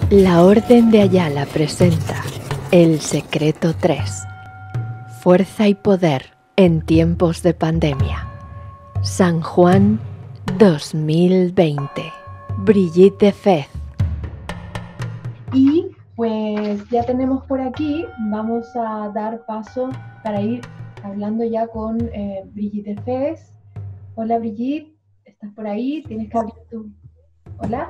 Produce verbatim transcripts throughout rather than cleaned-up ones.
La Orden de Ayala presenta El Secreto tres. Fuerza y poder en tiempos de pandemia. San Juan dos mil veinte. Brigitte de Fez. Y pues ya tenemos por aquí, vamos a dar paso para ir hablando ya con eh, Brigitte de Fez. Hola Brigitte, ¿estás por ahí? Tienes que abrir tu... Hola.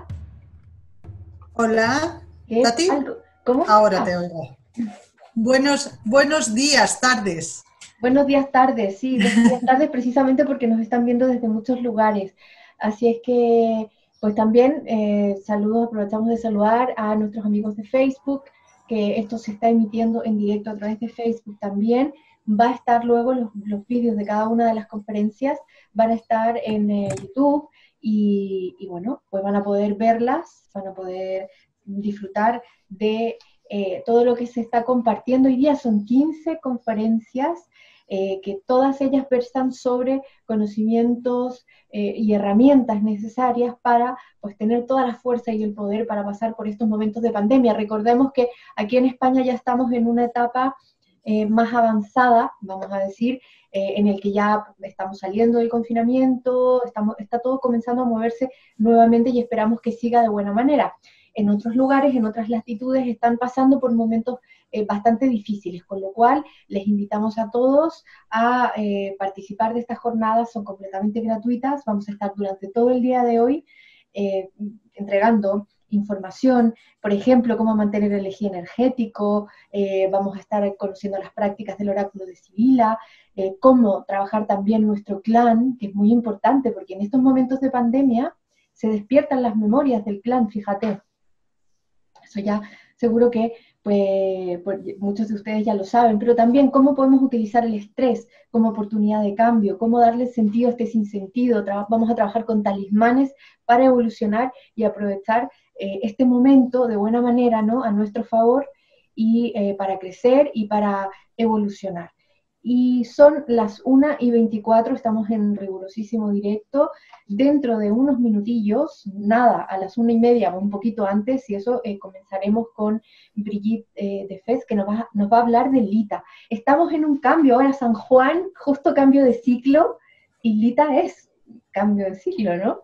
Hola, ¿Qué Tati. tal? ¿Cómo Ahora estás? te oigo. Buenos, buenos días, tardes. Buenos días, tardes, sí, buenos días, tardes, precisamente porque nos están viendo desde muchos lugares. Así es que, pues también eh, saludos, aprovechamos de saludar a nuestros amigos de Facebook, que esto se está emitiendo en directo a través de Facebook también. Va a estar luego los, los vídeos de cada una de las conferencias, van a estar en eh, YouTube y, y bueno, pues van a poder verlas, van a poder disfrutar de eh, todo lo que se está compartiendo. Hoy día son quince conferencias eh, que todas ellas versan sobre conocimientos eh, y herramientas necesarias para pues, tener toda la fuerza y el poder para pasar por estos momentos de pandemia. Recordemos que aquí en España ya estamos en una etapa eh, más avanzada, vamos a decir, eh, en el que ya estamos saliendo del confinamiento, estamos, está todo comenzando a moverse nuevamente y esperamos que siga de buena manera. En otros lugares, en otras latitudes, están pasando por momentos eh, bastante difíciles, con lo cual les invitamos a todos a eh, participar de estas jornadas, son completamente gratuitas, vamos a estar durante todo el día de hoy eh, entregando información, por ejemplo, cómo mantener el eje energético, eh, vamos a estar conociendo las prácticas del oráculo de Sibila, eh, cómo trabajar también nuestro clan, que es muy importante, porque en estos momentos de pandemia se despiertan las memorias del clan, fíjate. Eso ya seguro que pues, pues, muchos de ustedes ya lo saben, pero también cómo podemos utilizar el estrés como oportunidad de cambio, cómo darle sentido a este sinsentido. Vamos a trabajar con talismanes para evolucionar y aprovechar eh, este momento de buena manera, ¿no? A nuestro favor y eh, para crecer y para evolucionar. Y son las una y veinticuatro, estamos en rigurosísimo directo. Dentro de unos minutillos, nada, a las una y media o un poquito antes, y eso eh, comenzaremos con Brigitte eh, de Fez, que nos va, nos va a hablar de Lita. Estamos en un cambio, ahora San Juan, justo cambio de ciclo, y Lita es cambio de ciclo, ¿no?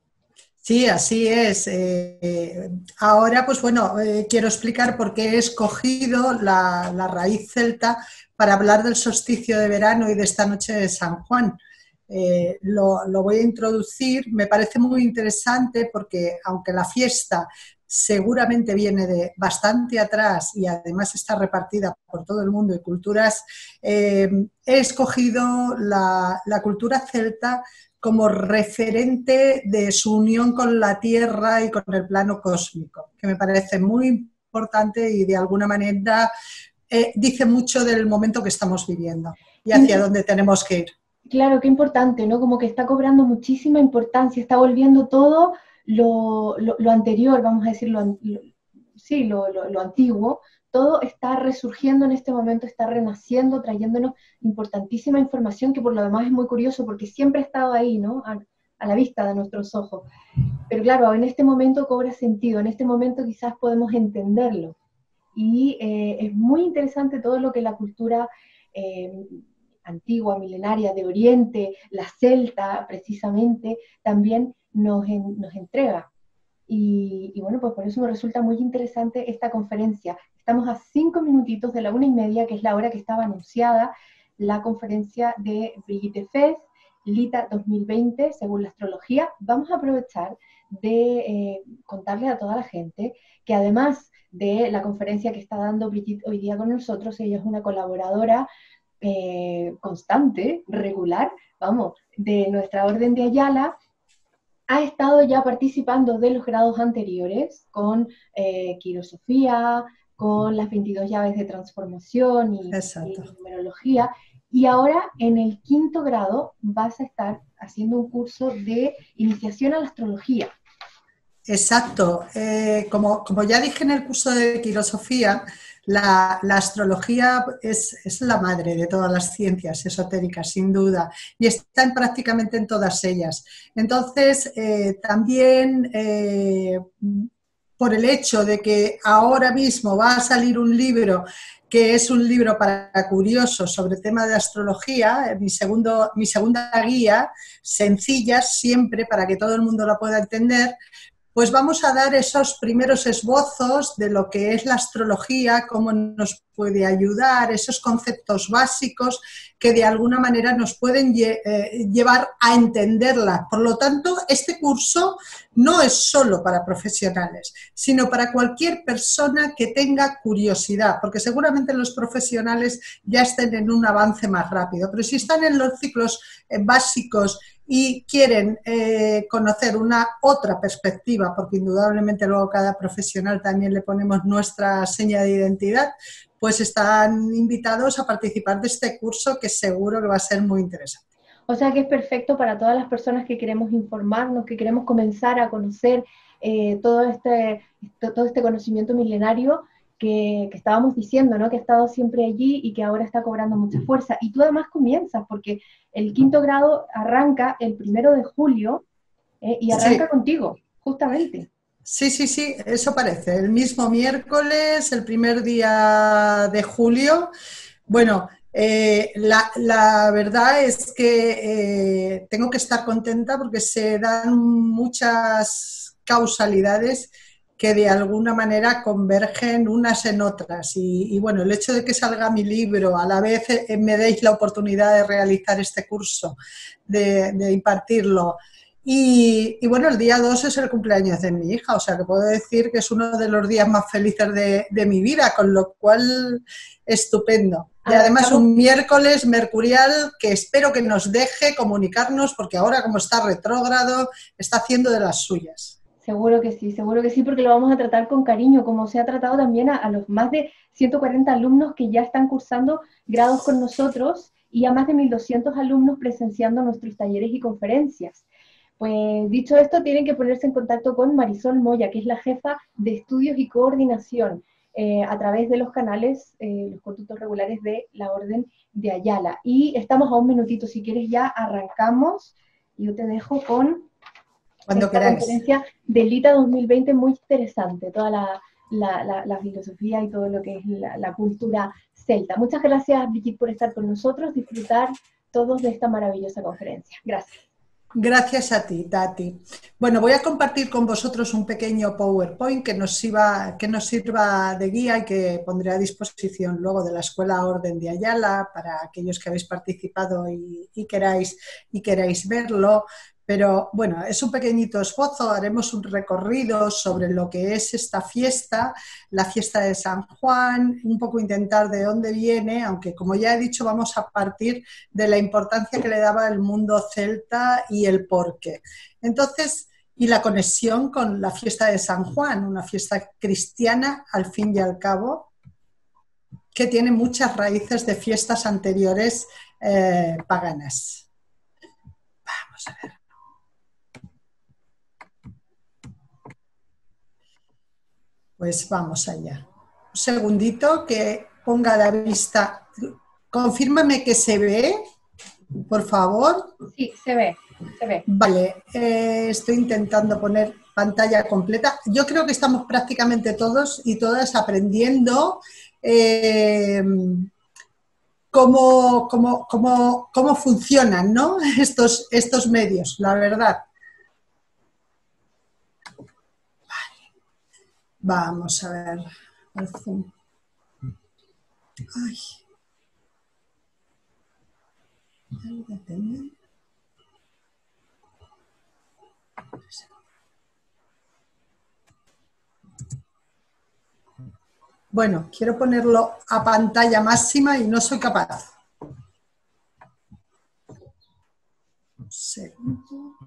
Sí, así es. Eh, ahora, pues bueno, eh, quiero explicar por qué he escogido la, la raíz celta para hablar del solsticio de verano y de esta noche de San Juan. Eh, lo, lo voy a introducir, me parece muy interesante porque aunque la fiesta seguramente viene de bastante atrás y además está repartida por todo el mundo y culturas, eh, he escogido la, la cultura celta como referente de su unión con la Tierra y con el plano cósmico, que me parece muy importante y de alguna manera eh, dice mucho del momento que estamos viviendo y hacia dónde tenemos que ir. Claro, qué importante, ¿no? Como que está cobrando muchísima importancia, está volviendo todo lo, lo, lo anterior, vamos a decir, lo, lo, sí, lo, lo, lo antiguo, todo está resurgiendo en este momento, está renaciendo, trayéndonos importantísima información que por lo demás es muy curioso porque siempre ha estado ahí, ¿no? A, a la vista de nuestros ojos. Pero claro, en este momento cobra sentido, en este momento quizás podemos entenderlo. Y eh, es muy interesante todo lo que la cultura eh, antigua, milenaria, de Oriente, la celta precisamente, también nos, en, nos entrega. Y, y, bueno, pues por eso me resulta muy interesante esta conferencia. Estamos a cinco minutitos de la una y media, que es la hora que estaba anunciada la conferencia de Brigitte de Fez, Lita dos mil veinte, según la astrología. Vamos a aprovechar de eh, contarle a toda la gente que además de la conferencia que está dando Brigitte hoy día con nosotros, ella es una colaboradora eh, constante, regular, vamos, de nuestra Orden de Ayala. Ha estado ya participando de los grados anteriores con eh, Quirosofía, con las veintidós llaves de transformación y, y numerología, y ahora en el quinto grado vas a estar haciendo un curso de iniciación a la astrología. Exacto. Eh, como, como ya dije en el curso de Quirosofía, la, la astrología es, es la madre de todas las ciencias esotéricas, sin duda, y está en prácticamente en todas ellas. Entonces, eh, también eh, por el hecho de que ahora mismo va a salir un libro que es un libro para curiosos sobre tema de astrología, mi, segundo, mi segunda guía, sencilla siempre para que todo el mundo la pueda entender, pues vamos a dar esos primeros esbozos de lo que es la astrología, cómo nos puede ayudar, esos conceptos básicos que de alguna manera nos pueden lle eh, llevar a entenderla. Por lo tanto, este curso no es solo para profesionales, sino para cualquier persona que tenga curiosidad, porque seguramente los profesionales ya estén en un avance más rápido, pero si están en los ciclos eh, básicos y quieren eh, conocer una otra perspectiva, porque indudablemente luego cada profesional también le ponemos nuestra seña de identidad, pues están invitados a participar de este curso que seguro que va a ser muy interesante. O sea que es perfecto para todas las personas que queremos informarnos, que queremos comenzar a conocer eh, todo, este, todo este conocimiento milenario que, que estábamos diciendo, ¿no? Que ha estado siempre allí y que ahora está cobrando mucha fuerza. Y tú además comienzas, porque el quinto grado arranca el primero de julio eh, y arranca sí. contigo, justamente. Sí, sí, sí, eso parece. El mismo miércoles, el primer día de julio. Bueno, eh, la, la verdad es que eh, tengo que estar contenta porque se dan muchas causalidades que de alguna manera convergen unas en otras y, y bueno, el hecho de que salga mi libro, a la vez eh, me deis la oportunidad de realizar este curso, de, de impartirlo y, y bueno, el día dos es el cumpleaños de mi hija, o sea que puedo decir que es uno de los días más felices de, de mi vida, con lo cual estupendo. Y además un miércoles mercurial que espero que nos deje comunicarnos porque ahora como está retrógrado está haciendo de las suyas. Seguro que sí, seguro que sí, porque lo vamos a tratar con cariño, como se ha tratado también a, a los más de ciento cuarenta alumnos que ya están cursando grados con nosotros y a más de mil doscientos alumnos presenciando nuestros talleres y conferencias. Pues dicho esto, tienen que ponerse en contacto con Marisol Moya, que es la jefa de estudios y coordinación eh, a través de los canales, eh, los conductos regulares de la Orden de Ayala. Y estamos a un minutito, si quieres ya arrancamos. Yo te dejo con... Cuando esta queráis. Conferencia del I T A dos mil veinte, muy interesante, toda la, la, la, la filosofía y todo lo que es la, la cultura celta. Muchas gracias, Brigitte, por estar con nosotros, disfrutar todos de esta maravillosa conferencia. Gracias. Gracias a ti, Tati. Bueno, voy a compartir con vosotros un pequeño PowerPoint que nos, iba, que nos sirva de guía y que pondré a disposición luego de la Escuela Orden de Ayala para aquellos que habéis participado y, y, queráis, y queráis verlo. Pero bueno, es un pequeñito esbozo, haremos un recorrido sobre lo que es esta fiesta, la fiesta de San Juan, un poco intentar de dónde viene, aunque como ya he dicho vamos a partir de la importancia que le daba el mundo celta y el porqué. Entonces, y la conexión con la fiesta de San Juan, una fiesta cristiana al fin y al cabo, que tiene muchas raíces de fiestas anteriores eh, paganas. Vamos a ver. Pues vamos allá. Un segundito que ponga la vista. Confírmame que se ve, por favor. Sí, se ve, se ve. Vale, eh, estoy intentando poner pantalla completa. Yo creo que estamos prácticamente todos y todas aprendiendo eh, cómo, cómo, cómo, cómo funcionan, ¿no? estos, estos medios, la verdad. Vamos a ver. Ay. Bueno, quiero ponerlo a pantalla máxima y no soy capaz. Un segundo.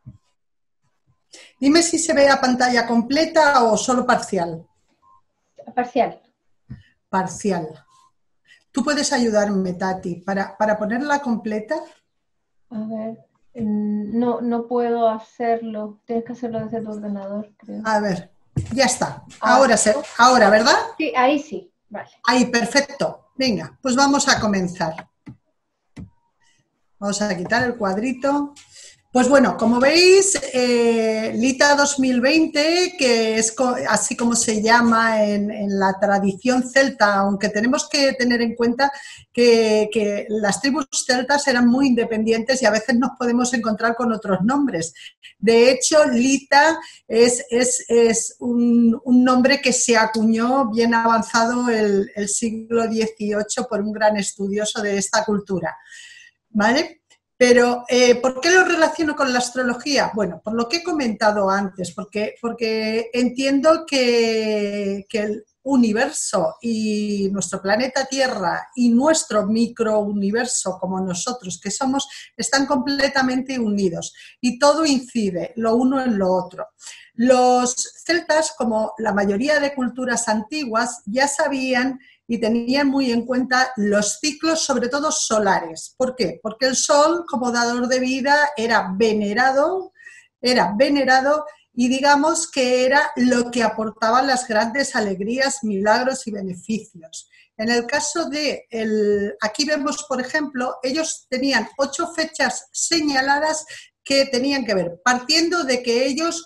Dime si se ve a pantalla completa o solo parcial. Parcial. Parcial. ¿Tú puedes ayudarme, Tati, para, para ponerla completa? A ver, no, no puedo hacerlo. Tienes que hacerlo desde tu ordenador, creo. A ver, ya está. Ahora, se, ahora, ¿verdad? Sí, ahí sí. Vale. Ahí, perfecto. Venga, pues vamos a comenzar. Vamos a quitar el cuadrito. Pues bueno, como veis, eh, Lita dos mil veinte, que es co así como se llama en, en la tradición celta, aunque tenemos que tener en cuenta que, que las tribus celtas eran muy independientes y a veces nos podemos encontrar con otros nombres. De hecho, Lita es, es, es un, un nombre que se acuñó bien avanzado el, el siglo dieciocho por un gran estudioso de esta cultura, ¿vale? Pero, eh, ¿por qué lo relaciono con la astrología? Bueno, por lo que he comentado antes, porque, porque entiendo que, que el universo y nuestro planeta Tierra y nuestro microuniverso, como nosotros que somos, están completamente unidos y todo incide lo uno en lo otro. Los celtas, como la mayoría de culturas antiguas, ya sabían y tenían muy en cuenta los ciclos, sobre todo solares. ¿Por qué? Porque el sol, como dador de vida, era venerado, era venerado y digamos que era lo que aportaba las grandes alegrías, milagros y beneficios. En el caso de, el, aquí vemos, por ejemplo, ellos tenían ocho fechas señaladas que tenían que ver, partiendo de que ellos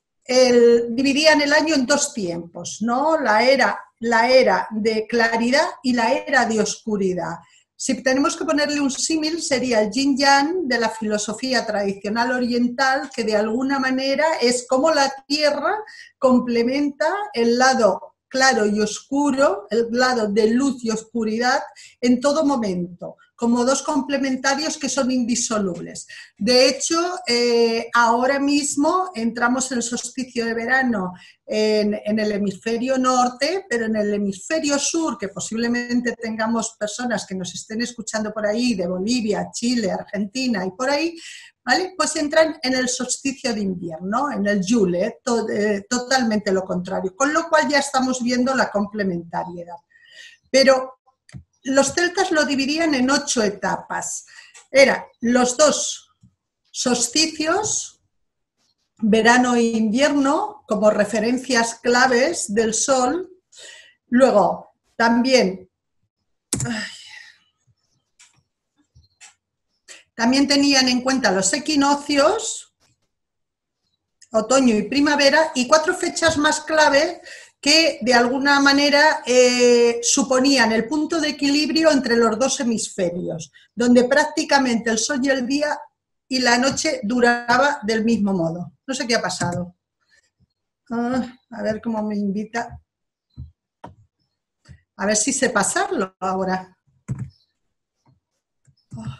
el, dividían el año en dos tiempos, ¿no? La era la era de claridad y la era de oscuridad. Si tenemos que ponerle un símil, sería el yin-yang de la filosofía tradicional oriental, que de alguna manera es como la Tierra complementa el lado claro y oscuro, el lado de luz y oscuridad en todo momento, como dos complementarios que son indisolubles. De hecho, eh, ahora mismo entramos en el solsticio de verano en, en el hemisferio norte, pero en el hemisferio sur, que posiblemente tengamos personas que nos estén escuchando por ahí, de Bolivia, Chile, Argentina y por ahí, ¿vale? Pues entran en el solsticio de invierno, en el Yule, to, eh, totalmente lo contrario, con lo cual ya estamos viendo la complementariedad. Pero los celtas lo dividían en ocho etapas. Eran los dos solsticios, verano e invierno, como referencias claves del sol. Luego, también, ay, también tenían en cuenta los equinoccios, otoño y primavera, y cuatro fechas más clave que de alguna manera eh, suponían el punto de equilibrio entre los dos hemisferios, donde prácticamente el sol y el día y la noche duraba del mismo modo. No sé qué ha pasado. Ah, a ver cómo me invita. A ver si sé pasarlo ahora. Oh.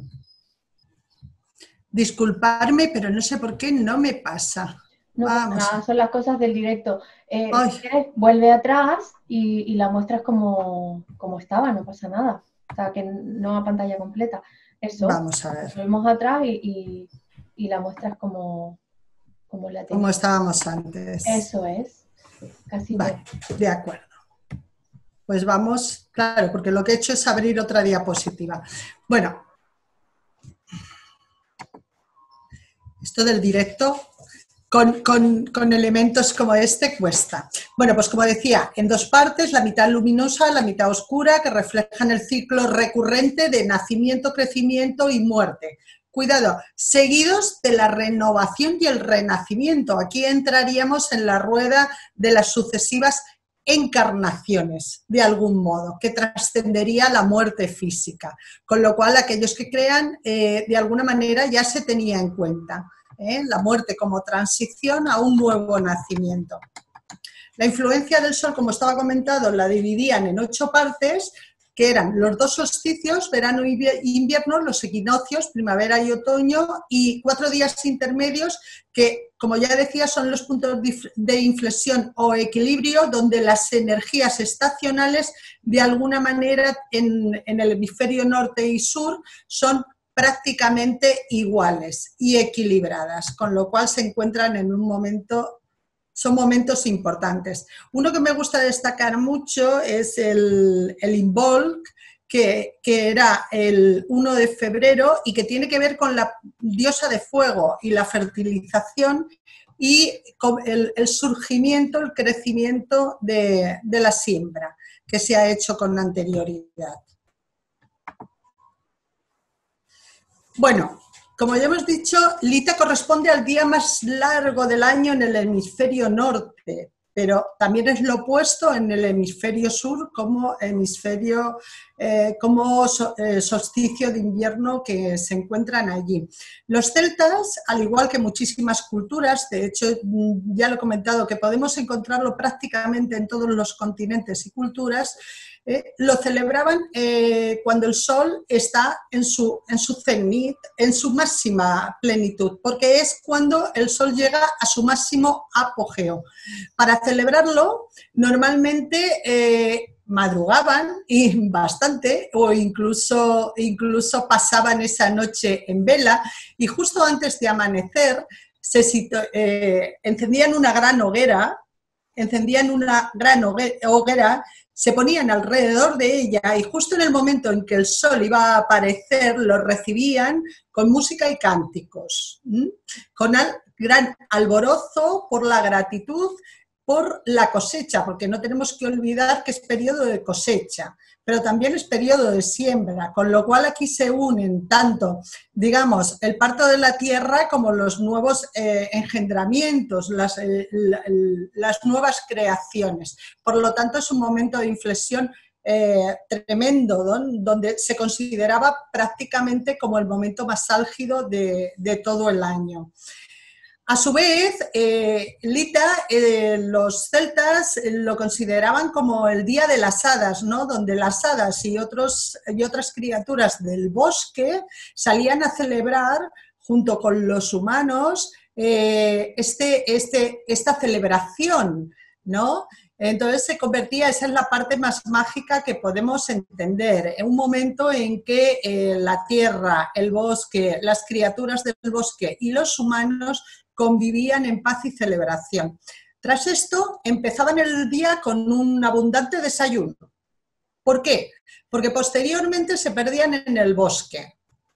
Disculparme, pero no sé por qué no me pasa. No pasa nada, son las cosas del directo. Eh, si quieres, vuelve atrás y, y la muestras como, como estaba, no pasa nada. O sea, que no a pantalla completa. Eso. Vamos a ver. Volvemos atrás y, y, y la muestras como, como la tenías. Como estábamos antes. Eso es. Casi vale, todo. De acuerdo. Pues vamos, claro, porque lo que he hecho es abrir otra diapositiva. Bueno. Esto del directo con, con, con elementos como este cuesta. Bueno, pues como decía, en dos partes, la mitad luminosa, la mitad oscura, que reflejan el ciclo recurrente de nacimiento, crecimiento y muerte. Cuidado, seguidos de la renovación y el renacimiento. Aquí entraríamos en la rueda de las sucesivas encarnaciones, de algún modo, que trascendería la muerte física. Con lo cual, aquellos que crean, eh, de alguna manera ya se tenía en cuenta. ¿Eh? La muerte como transición a un nuevo nacimiento. La influencia del Sol, como estaba comentado, la dividían en ocho partes, que eran los dos solsticios, verano e invierno, los equinoccios, primavera y otoño, y cuatro días intermedios que, como ya decía, son los puntos de inflexión o equilibrio donde las energías estacionales, de alguna manera, en, en el hemisferio norte y sur, son prácticamente iguales y equilibradas, con lo cual se encuentran en un momento, son momentos importantes. Uno que me gusta destacar mucho es el, el Imbolc, que, que era el primero de febrero y que tiene que ver con la diosa de fuego y la fertilización y con el, el surgimiento, el crecimiento de, de la siembra, que se ha hecho con anterioridad. Bueno, Como ya hemos dicho, Lita corresponde al día más largo del año en el hemisferio norte, pero también es lo opuesto en el hemisferio sur como hemisferio, eh, como so, eh, solsticio de invierno que se encuentran allí. Los celtas, al igual que muchísimas culturas, de hecho ya lo he comentado que podemos encontrarlo prácticamente en todos los continentes y culturas, Eh, lo celebraban eh, cuando el sol está en su, en su cenit, en su máxima plenitud, porque es cuando el sol llega a su máximo apogeo. Para celebrarlo, normalmente eh, madrugaban y bastante, o incluso, incluso pasaban esa noche en vela, y justo antes de amanecer se eh, encendían una gran hoguera, encendían una gran hoguera, se ponían alrededor de ella y justo en el momento en que el sol iba a aparecer, lo recibían con música y cánticos, ¿m? Con al, gran alborozo por la gratitud por la cosecha, porque no tenemos que olvidar que es periodo de cosecha, pero también es periodo de siembra, con lo cual aquí se unen tanto, digamos, el parto de la tierra como los nuevos eh, engendramientos, las, eh, la, las nuevas creaciones. Por lo tanto, es un momento de inflexión eh, tremendo, don, donde se consideraba prácticamente como el momento más álgido de, de todo el año. A su vez, eh, Lita, eh, los celtas lo consideraban como el día de las hadas, ¿no? Donde las hadas y, otros, y otras criaturas del bosque salían a celebrar, junto con los humanos, eh, este, este, esta celebración, ¿no? Entonces se convertía, esa es la parte más mágica que podemos entender, en un momento en que eh, la tierra, el bosque, las criaturas del bosque y los humanos convivían en paz y celebración. Tras esto, empezaban el día con un abundante desayuno. ¿Por qué? Porque posteriormente se perdían en el bosque,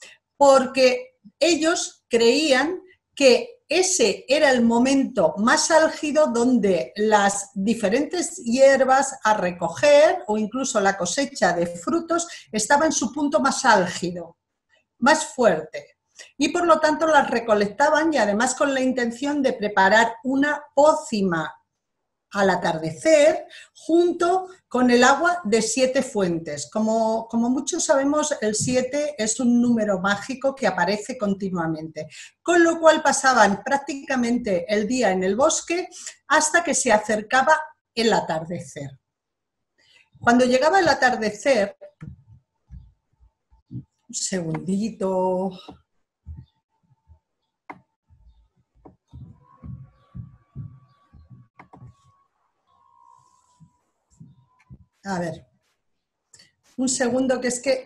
porque ellos creían que ese era el momento más álgido donde las diferentes hierbas a recoger o incluso la cosecha de frutos estaba en su punto más álgido, más fuerte. Y por lo tanto las recolectaban y además con la intención de preparar una pócima al atardecer junto con el agua de siete fuentes. Como, como muchos sabemos, el siete es un número mágico que aparece continuamente, con lo cual pasaban prácticamente el día en el bosque hasta que se acercaba el atardecer. Cuando llegaba el atardecer, un segundito... A ver, un segundo que es que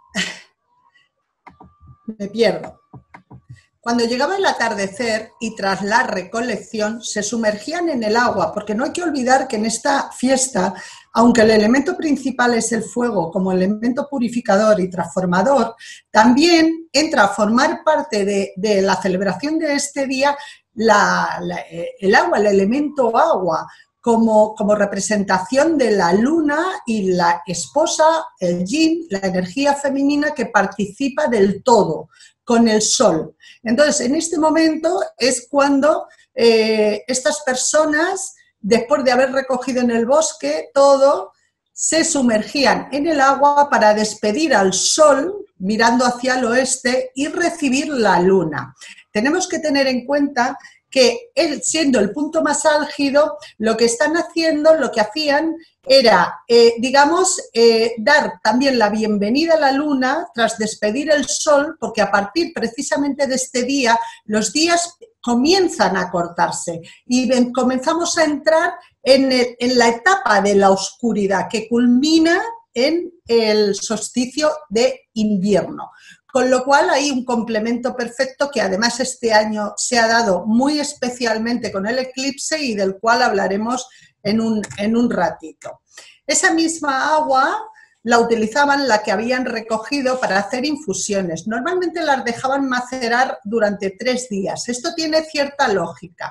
me pierdo. Cuando llegaba el atardecer y tras la recolección se sumergían en el agua, porque no hay que olvidar que en esta fiesta, aunque el elemento principal es el fuego como elemento purificador y transformador, también entra a formar parte de, de la celebración de este día la, la, el agua, el elemento agua, Como, como representación de la luna y la esposa, el yin, la energía femenina que participa del todo, con el sol. Entonces, en este momento es cuando eh, estas personas, después de haber recogido en el bosque todo, se sumergían en el agua para despedir al sol, mirando hacia el oeste, y recibir la luna. Tenemos que tener en cuenta que él, siendo el punto más álgido, lo que están haciendo, lo que hacían era, eh, digamos, eh, dar también la bienvenida a la luna tras despedir el sol, porque a partir precisamente de este día, los días comienzan a cortarse y ven, comenzamos a entrar en, el, en la etapa de la oscuridad que culmina en el solsticio de invierno. Con lo cual hay un complemento perfecto que además este año se ha dado muy especialmente con el eclipse y del cual hablaremos en un, en un ratito. Esa misma agua la utilizaban, la que habían recogido, para hacer infusiones. Normalmente las dejaban macerar durante tres días. Esto tiene cierta lógica.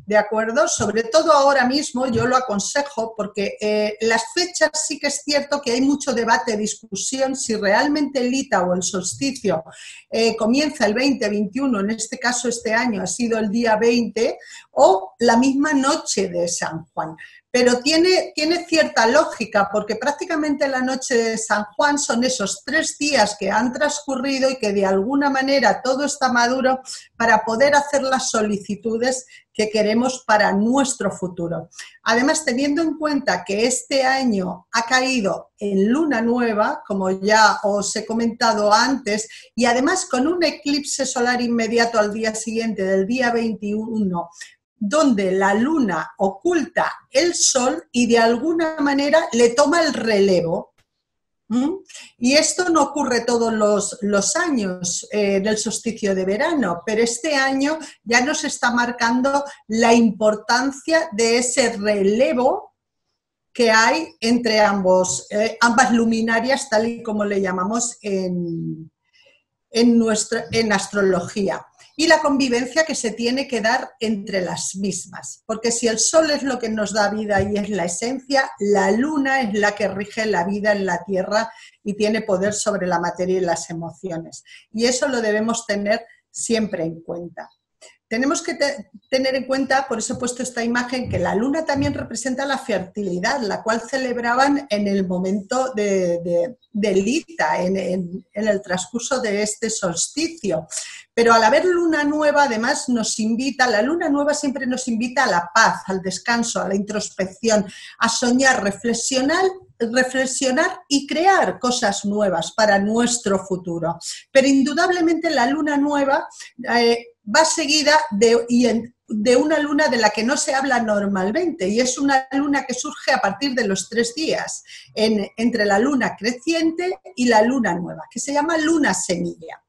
¿de acuerdo? Sobre todo ahora mismo yo lo aconsejo porque eh, las fechas sí que es cierto que hay mucho debate, discusión, si realmente el ITA o el solsticio eh, comienza el veinte, veintiuno, en este caso este año ha sido el día veinte, o la misma noche de San Juan. Pero tiene, tiene cierta lógica porque prácticamente la noche de San Juan son esos tres días que han transcurrido y que de alguna manera todo está maduro para poder hacer las solicitudes que queremos para nuestro futuro. Además, teniendo en cuenta que este año ha caído en luna nueva, como ya os he comentado antes, y además con un eclipse solar inmediato al día siguiente, del día veintiuno, donde la luna oculta el sol y de alguna manera le toma el relevo. ¿Mm? Y esto no ocurre todos los, los años eh, del solsticio de verano, pero este año ya nos está marcando la importancia de ese relevo que hay entre ambos, eh, ambas luminarias, tal y como le llamamos en, en, nuestra, en astrología. Y la convivencia que se tiene que dar entre las mismas, porque si el sol es lo que nos da vida y es la esencia, la luna es la que rige la vida en la tierra y tiene poder sobre la materia y las emociones. Y eso lo debemos tener siempre en cuenta. Tenemos que te tener en cuenta, por eso he puesto esta imagen, que la luna también representa la fertilidad, la cual celebraban en el momento de, de, del ITA, en, en, en el transcurso de este solsticio. Pero al haber luna nueva, además nos invita, la luna nueva siempre nos invita a la paz, al descanso, a la introspección, a soñar, reflexionar, reflexionar y crear cosas nuevas para nuestro futuro. Pero indudablemente la luna nueva eh, va seguida de, de una luna de la que no se habla normalmente, y es una luna que surge a partir de los tres días, en, entre la luna creciente y la luna nueva, que se llama luna semilla.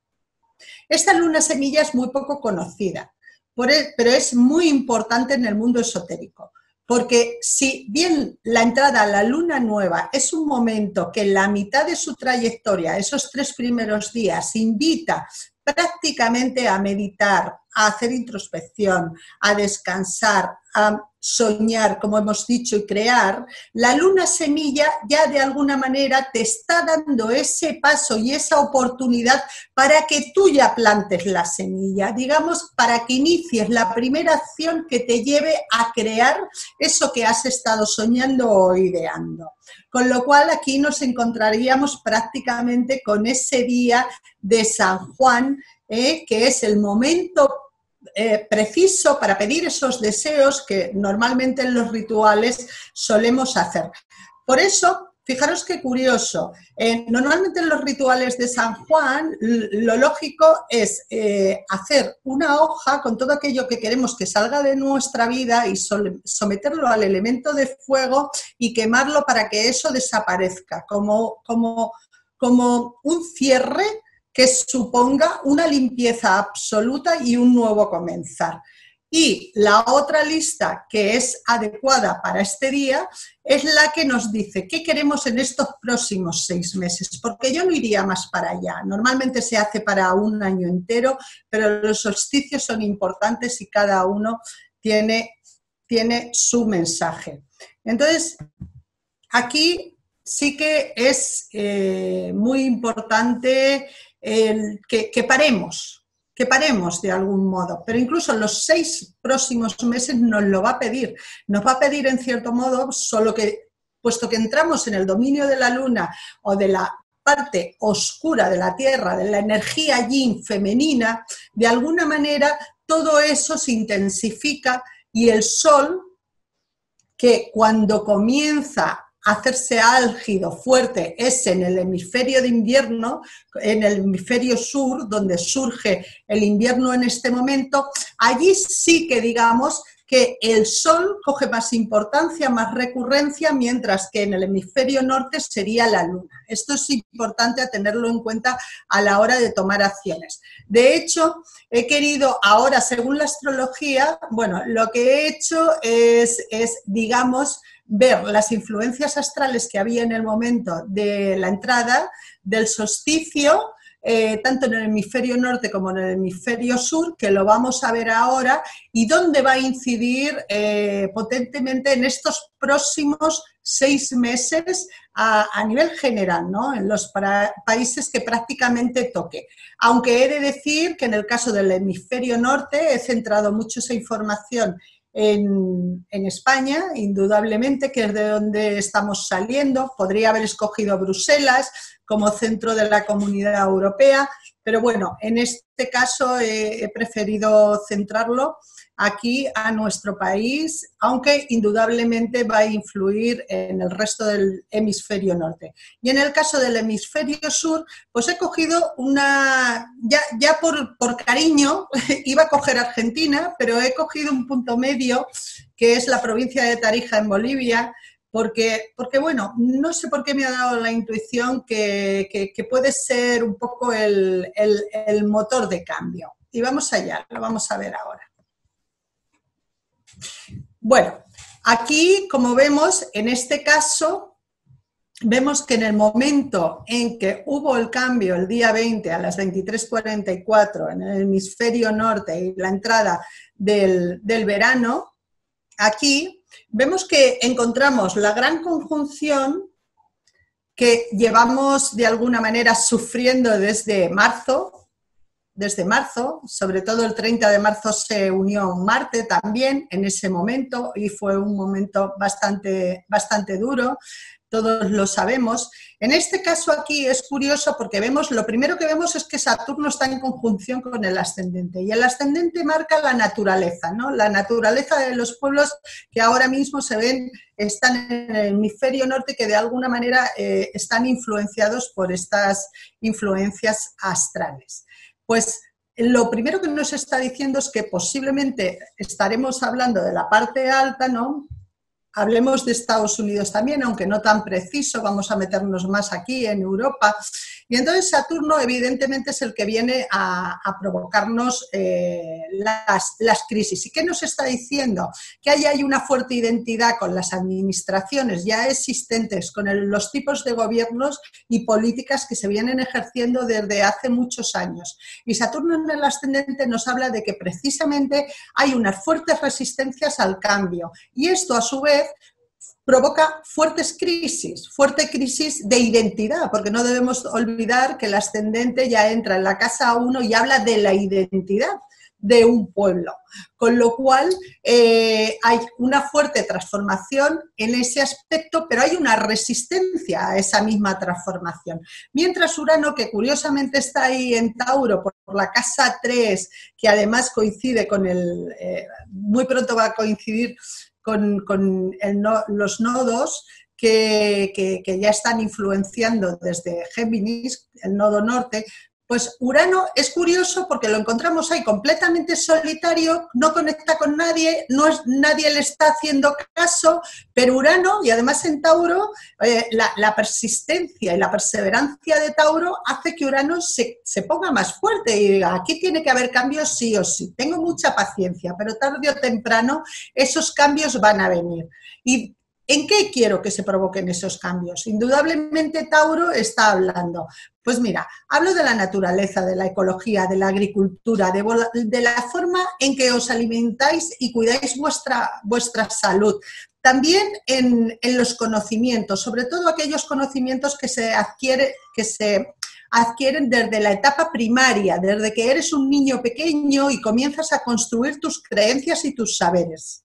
Esta luna semilla es muy poco conocida, pero es muy importante en el mundo esotérico, porque si bien la entrada a la luna nueva es un momento que en la mitad de su trayectoria, esos tres primeros días, invita prácticamente a meditar, a hacer introspección, a descansar, a soñar, como hemos dicho, y crear, la luna semilla ya de alguna manera te está dando ese paso y esa oportunidad para que tú ya plantes la semilla, digamos, para que inicies la primera acción que te lleve a crear eso que has estado soñando o ideando. Con lo cual aquí nos encontraríamos prácticamente con ese día de San Juan, eh, que es el momento eh, preciso para pedir esos deseos que normalmente en los rituales solemos hacer. Por eso, fijaros qué curioso, eh, normalmente en los rituales de San Juan lo lógico es eh, hacer una hoja con todo aquello que queremos que salga de nuestra vida y someterlo al elemento de fuego y quemarlo para que eso desaparezca, como, como, como un cierre que suponga una limpieza absoluta y un nuevo comenzar. Y la otra lista que es adecuada para este día es la que nos dice qué queremos en estos próximos seis meses, porque yo no iría más para allá. Normalmente se hace para un año entero, pero los solsticios son importantes y cada uno tiene, tiene su mensaje. Entonces, aquí sí que es eh, muy importante el que, que paremos. que paremos de algún modo, pero incluso los seis próximos meses nos lo va a pedir, nos va a pedir en cierto modo, solo que, puesto que entramos en el dominio de la luna o de la parte oscura de la tierra, de la energía yin femenina, de alguna manera todo eso se intensifica y el sol, que cuando comienza hacerse álgido, fuerte, es en el hemisferio de invierno, en el hemisferio sur, donde surge el invierno en este momento, allí sí que digamos que el sol coge más importancia, más recurrencia, mientras que en el hemisferio norte sería la luna. Esto es importante a tenerlo en cuenta a la hora de tomar acciones. De hecho, he querido ahora, según la astrología, bueno, lo que he hecho es, es digamos, ver las influencias astrales que había en el momento de la entrada del solsticio, eh, tanto en el hemisferio norte como en el hemisferio sur, que lo vamos a ver ahora, y dónde va a incidir eh, potentemente en estos próximos seis meses a, a nivel general, ¿no? En los para, países que prácticamente toque. Aunque he de decir que en el caso del hemisferio norte he centrado mucho esa información En, en España, indudablemente, que es de donde estamos saliendo. Podría haber escogido Bruselas como centro de la Comunidad Europea, pero bueno, en este caso he, he preferido centrarlo aquí a nuestro país, aunque indudablemente va a influir en el resto del hemisferio norte. Y en el caso del hemisferio sur, pues he cogido una, ya, ya por, por cariño, iba a coger Argentina, pero he cogido un punto medio, que es la provincia de Tarija en Bolivia, porque, porque bueno, no sé por qué me ha dado la intuición que, que, que puede ser un poco el, el, el motor de cambio. Y vamos allá, lo vamos a ver ahora. Bueno, aquí, como vemos, en este caso, vemos que en el momento en que hubo el cambio el día veinte a las veintitrés cuarenta y cuatro en el hemisferio norte y la entrada del, del verano, aquí vemos que encontramos la gran conjunción que llevamos de alguna manera sufriendo desde marzo, desde marzo, sobre todo el treinta de marzo se unió Marte también en ese momento y fue un momento bastante, bastante duro, todos lo sabemos. En este caso aquí es curioso porque vemos, lo primero que vemos es que Saturno está en conjunción con el ascendente y el ascendente marca la naturaleza, ¿no? La naturaleza de los pueblos que ahora mismo se ven, están en el hemisferio norte, que de alguna manera eh, están influenciados por estas influencias astrales. Pues lo primero que nos está diciendo es que posiblemente estaremos hablando de la parte alta, ¿no? Hablemos de Estados Unidos también, aunque no tan preciso, vamos a meternos más aquí en Europa. Y entonces Saturno evidentemente es el que viene a, a provocarnos eh, las, las crisis. ¿Y qué nos está diciendo? Que ahí hay una fuerte identidad con las administraciones ya existentes, con el, los tipos de gobiernos y políticas que se vienen ejerciendo desde hace muchos años. Y Saturno en el ascendente nos habla de que precisamente hay unas fuertes resistencias al cambio. Y esto a su vez provoca fuertes crisis, fuerte crisis de identidad, porque no debemos olvidar que el ascendente ya entra en la casa uno y habla de la identidad de un pueblo, con lo cual eh, hay una fuerte transformación en ese aspecto, pero hay una resistencia a esa misma transformación. Mientras Urano, que curiosamente está ahí en Tauro por, por la casa tres, que además coincide con el, eh, muy pronto va a coincidir con, con el no, los nodos que, que, que ya están influenciando desde Géminis, el nodo norte. Pues Urano es curioso porque lo encontramos ahí completamente solitario, no conecta con nadie, no es, nadie le está haciendo caso, pero Urano, y además en Tauro, eh, la, la persistencia y la perseverancia de Tauro hace que Urano se, se ponga más fuerte y diga, aquí tiene que haber cambios sí o sí. Tengo mucha paciencia, pero tarde o temprano esos cambios van a venir. Y ¿en qué quiero que se provoquen esos cambios? Indudablemente Tauro está hablando. Pues mira, hablo de la naturaleza, de la ecología, de la agricultura, de, de la forma en que os alimentáis y cuidáis vuestra, vuestra salud. También en, en los conocimientos, sobre todo aquellos conocimientos que se, adquiere, que se adquieren desde la etapa primaria, desde que eres un niño pequeño y comienzas a construir tus creencias y tus saberes.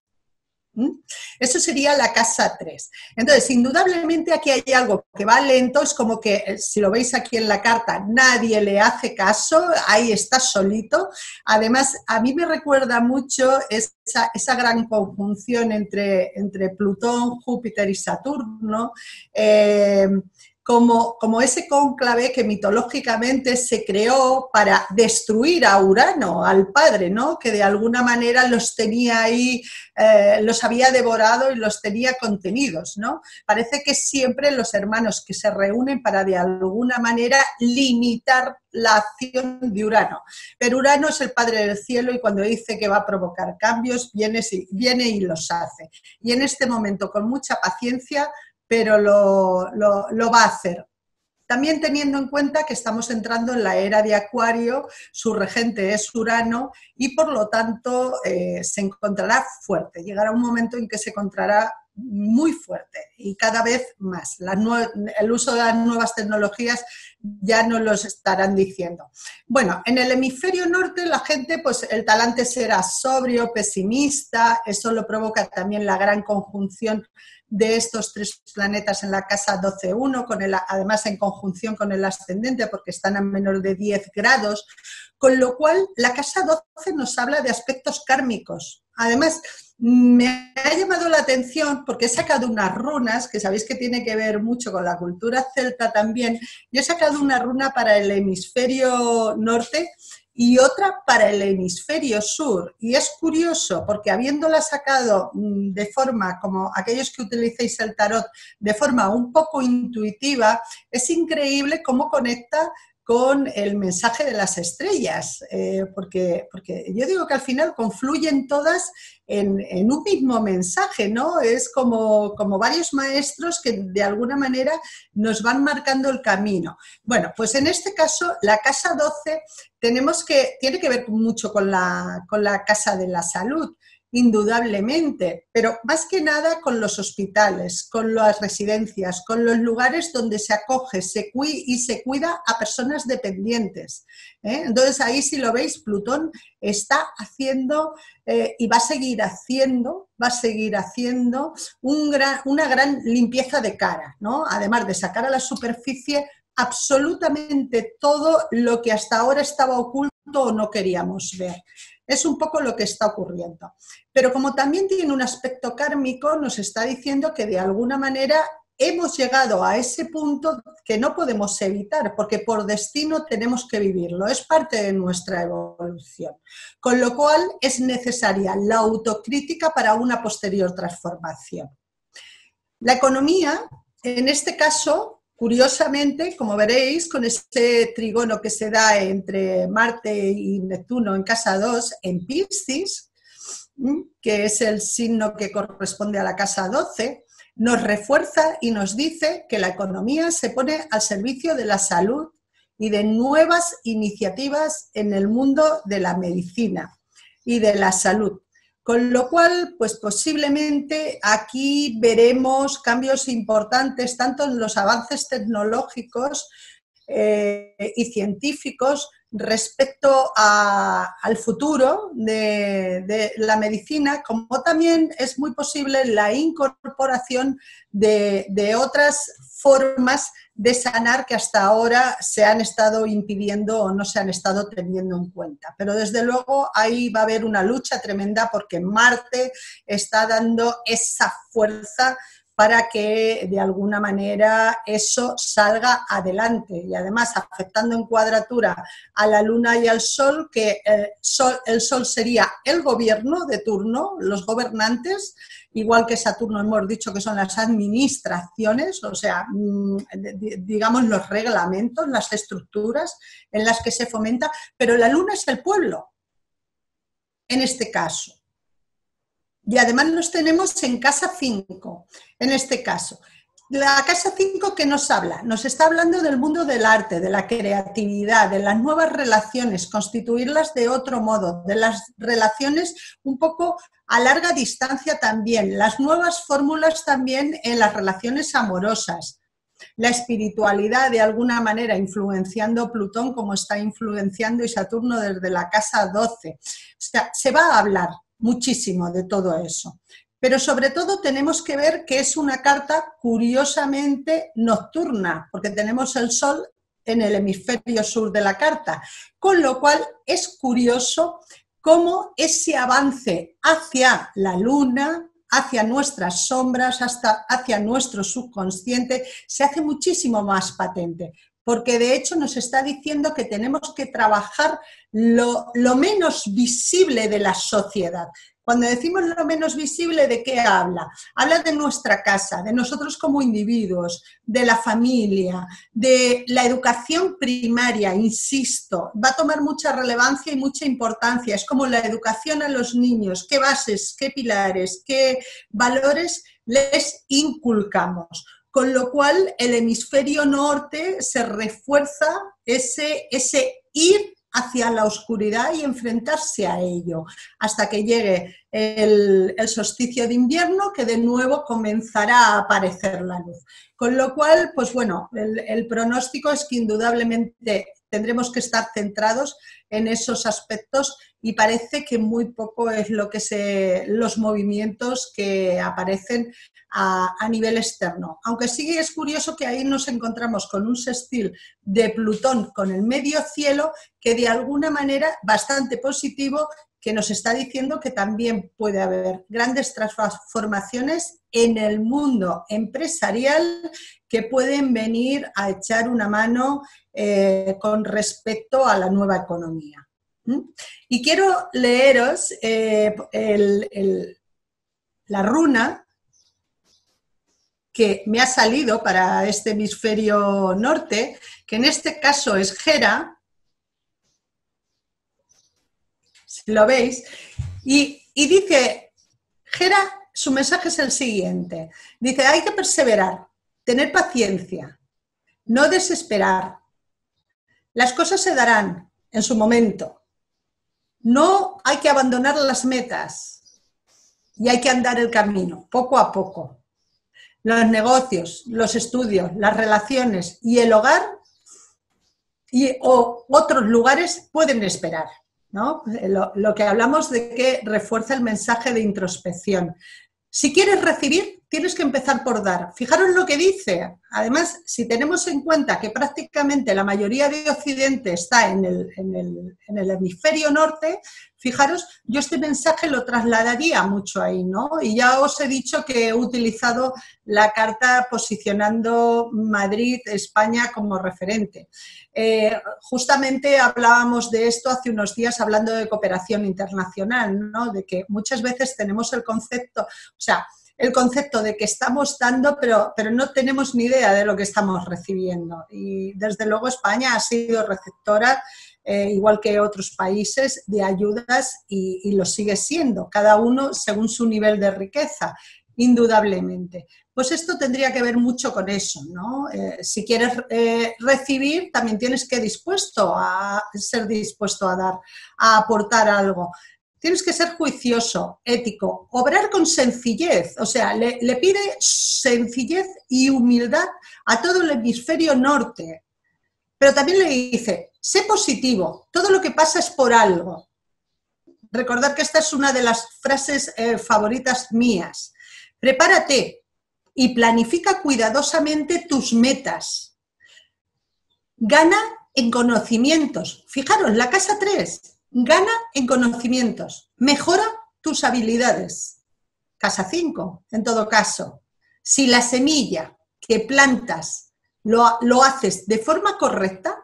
Eso sería la casa tres. Entonces, indudablemente aquí hay algo que va lento, es como que, si lo veis aquí en la carta, nadie le hace caso, ahí está solito. Además, a mí me recuerda mucho esa, esa gran conjunción entre, entre Plutón, Júpiter y Saturno, eh, Como, como ese cónclave que mitológicamente se creó para destruir a Urano, al padre, ¿no? Que de alguna manera los tenía ahí, eh, los había devorado y los tenía contenidos, ¿no? Parece que siempre los hermanos que se reúnen para de alguna manera limitar la acción de Urano. Pero Urano es el padre del cielo y cuando dice que va a provocar cambios, viene, viene y los hace. Y en este momento, con mucha paciencia, pero lo, lo, lo va a hacer. También teniendo en cuenta que estamos entrando en la era de Acuario, su regente es Urano y por lo tanto eh, se encontrará fuerte. Llegará un momento en que se encontrará muy fuerte y cada vez más. La el uso de las nuevas tecnologías ya nos lo estarán diciendo. Bueno, en el hemisferio norte la gente, pues el talante será sobrio, pesimista, eso lo provoca también la gran conjunción de estos tres planetas en la casa doce uno, con el, además en conjunción con el ascendente porque están a menos de diez grados, con lo cual la casa doce nos habla de aspectos kármicos. Además, me ha llamado la atención porque he sacado unas runas, que sabéis que tiene que ver mucho con la cultura celta también. Yo he sacado una runa para el hemisferio norte y otra para el hemisferio sur. Y es curioso porque habiéndola sacado de forma, como aquellos que utilicéis el tarot, de forma un poco intuitiva, es increíble cómo conecta con el mensaje de las estrellas, eh, porque, porque yo digo que al final confluyen todas en, en un mismo mensaje, ¿no? Es como, como varios maestros que de alguna manera nos van marcando el camino. Bueno, pues en este caso la casa doce tenemos que, tiene que ver mucho con la, con la casa de la salud, indudablemente, pero más que nada con los hospitales, con las residencias, con los lugares donde se acoge se cuida y se cuida a personas dependientes. ¿eh? Entonces ahí, si lo veis, Plutón está haciendo eh, y va a seguir haciendo, va a seguir haciendo un gran, una gran limpieza de cara, ¿no? Además de sacar a la superficie absolutamente todo lo que hasta ahora estaba oculto o no queríamos ver. Es un poco lo que está ocurriendo. Pero como también tiene un aspecto kármico, nos está diciendo que de alguna manera hemos llegado a ese punto que no podemos evitar, porque por destino tenemos que vivirlo, es parte de nuestra evolución. Con lo cual es necesaria la autocrítica para una posterior transformación. La economía, en este caso, curiosamente, como veréis, con ese trígono que se da entre Marte y Neptuno en casa dos, en Piscis, que es el signo que corresponde a la casa doce, nos refuerza y nos dice que la economía se pone al servicio de la salud y de nuevas iniciativas en el mundo de la medicina y de la salud. Con lo cual, pues posiblemente aquí veremos cambios importantes tanto en los avances tecnológicos eh, y científicos respecto a, al futuro de, de la medicina, como también es muy posible la incorporación de, de otras formas de sanar que hasta ahora se han estado impidiendo o no se han estado teniendo en cuenta. Pero desde luego ahí va a haber una lucha tremenda porque Marte está dando esa fuerza para que de alguna manera eso salga adelante y además afectando en cuadratura a la Luna y al Sol, que el Sol, el Sol sería el gobierno de turno, los gobernantes, igual que Saturno hemos dicho que son las administraciones, o sea, digamos los reglamentos, las estructuras en las que se fomenta, pero la Luna es el pueblo, en este caso. Y además los tenemos en casa cinco, en este caso. La casa cinco, ¿qué nos habla? Nos está hablando del mundo del arte, de la creatividad, de las nuevas relaciones, constituirlas de otro modo, de las relaciones un poco a larga distancia también, las nuevas fórmulas también en las relaciones amorosas, la espiritualidad de alguna manera influenciando Plutón como está influenciando y Saturno desde la casa doce. O sea, se va a hablar muchísimo de todo eso. Pero sobre todo tenemos que ver que es una carta curiosamente nocturna, porque tenemos el Sol en el hemisferio sur de la carta, con lo cual es curioso cómo ese avance hacia la Luna, hacia nuestras sombras, hasta hacia nuestro subconsciente, se hace muchísimo más patente. Porque de hecho nos está diciendo que tenemos que trabajar lo, lo menos visible de la sociedad. Cuando decimos lo menos visible, ¿de qué habla? Habla de nuestra casa, de nosotros como individuos, de la familia, de la educación primaria, insisto, va a tomar mucha relevancia y mucha importancia. Es como la educación a los niños, qué bases, qué pilares, qué valores les inculcamos. con lo cual el hemisferio norte se refuerza ese, ese ir hacia la oscuridad y enfrentarse a ello, hasta que llegue el, el solsticio de invierno, que de nuevo comenzará a aparecer la luz. Con lo cual, pues bueno, el, el pronóstico es que indudablemente tendremos que estar centrados en esos aspectos y parece que muy poco es lo que se, los movimientos que aparecen a, a nivel externo. Aunque sí es curioso que ahí nos encontramos con un sextil de Plutón con el medio cielo que de alguna manera bastante positivo, que nos está diciendo que también puede haber grandes transformaciones en el mundo empresarial que pueden venir a echar una mano eh, con respecto a la nueva economía. ¿Mm? Y quiero leeros eh, el, el, la runa que me ha salido para este hemisferio norte, que en este caso es Gera, si lo veis, y, y dice, Gera, su mensaje es el siguiente, dice, hay que perseverar, tener paciencia, no desesperar, las cosas se darán en su momento, no hay que abandonar las metas y hay que andar el camino, poco a poco. Los negocios, los estudios, las relaciones y el hogar y, o otros lugares pueden esperar, ¿no? Lo, lo que hablamos de que refuerza el mensaje de introspección. Si quieres recibir, tienes que empezar por dar. Fijaros lo que dice. Además, si tenemos en cuenta que prácticamente la mayoría de Occidente está en el, en el, en el hemisferio norte, fijaros, yo este mensaje lo trasladaría mucho ahí, ¿no? Y ya os he dicho que he utilizado la carta posicionando Madrid, España como referente. Eh, justamente hablábamos de esto hace unos días hablando de cooperación internacional, ¿no? De que muchas veces tenemos el concepto, o sea, el concepto de que estamos dando, pero, pero no tenemos ni idea de lo que estamos recibiendo. Y desde luego España ha sido receptora, eh, igual que otros países, de ayudas y, y lo sigue siendo, cada uno según su nivel de riqueza, indudablemente. Pues esto tendría que ver mucho con eso, ¿no? Eh, si quieres eh, recibir, también tienes que dispuesto a ser dispuesto a dar, a aportar algo. Tienes que ser juicioso, ético, obrar con sencillez, o sea, le, le pide sencillez y humildad a todo el hemisferio norte, pero también le dice, sé positivo, todo lo que pasa es por algo. Recordad que esta es una de las frases eh, favoritas mías. Prepárate y planifica cuidadosamente tus metas. Gana en conocimientos. Fijaros, la casa tres. Gana en conocimientos, mejora tus habilidades. Casa cinco, en todo caso. Si la semilla que plantas lo, lo haces de forma correcta,